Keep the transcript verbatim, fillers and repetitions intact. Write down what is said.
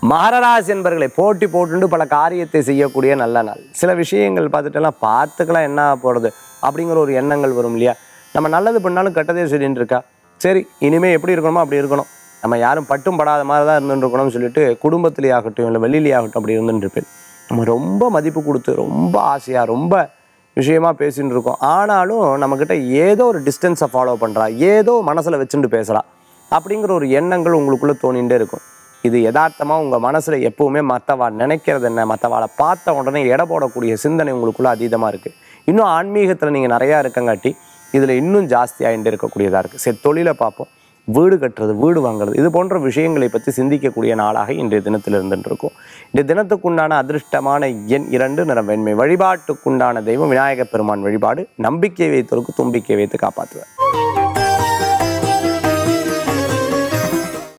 மகராசி என்பர்களை போட்டி போட்டு பல காரியத்தை செய்யக்கூடிய நல்ல நாள். சில விஷயங்கள் பார்த்துட்டெல்லாம் பார்த்துக்கலாம் என்ன போகிறது அப்படிங்கிற ஒரு எண்ணங்கள் வரும் இல்லையா. நம்ம நல்லது பண்ணாலும் கெட்டதே சரின்னு இருக்கா, சரி இனிமேல் எப்படி இருக்கணுமோ அப்படி இருக்கணும், நம்ம யாரும் பட்டும் படாத மாதிரி தான் இருந்துருக்கணும்னு சொல்லிட்டு குடும்பத்திலே ஆகட்டும் இல்லை வெளியிலே ஆகட்டும் அப்படி இருந்துருப்பேன். நம்ம ரொம்ப மதிப்பு கொடுத்து ரொம்ப ஆசையாக ரொம்ப விஷயமா பேசின்னு இருக்கோம். ஆனாலும் நம்மக்கிட்ட ஏதோ ஒரு டிஸ்டன்ஸை ஃபாலோ பண்ணுறா, ஏதோ மனசில் வச்சுட்டு பேசுகிறா அப்படிங்கிற ஒரு எண்ணங்கள் உங்களுக்குள்ளே தோணிகிட்டே இருக்கும். இது யதார்த்தமாக உங்கள் மனசில் எப்போவுமே மற்றவா நினைக்கிறது என்ன, மற்றவாளை பார்த்த உடனே எடை போடக்கூடிய சிந்தனை உங்களுக்குள்ளே அதீதமாக இருக்குது. இன்னும் ஆன்மீகத்தில் நீங்கள் நிறையா இருக்கங்காட்டி இதில் இன்னும் ஜாஸ்தியாகிட்டு இருக்கக்கூடியதாக இருக்குது. சரி, தொழிலை பார்ப்போம். வீடு கட்டுறது, வீடு வாங்குறது, இது போன்ற விஷயங்களை பற்றி சிந்திக்கக்கூடிய நாளாக இன்றைய தினத்தில் இருந்துட்டு இருக்கும். இந்த தினத்துக்குண்டான அதிர்ஷ்டமான எண் இரண்டு, நிறம் வெண்மை. வழிபாட்டுக்குண்டான தெய்வம் விநாயகப் பெருமான் வழிபாடு. நம்பிக்கை வைத்தவருக்கு தும்பிக்கை வைத்து காப்பாற்றுவார்.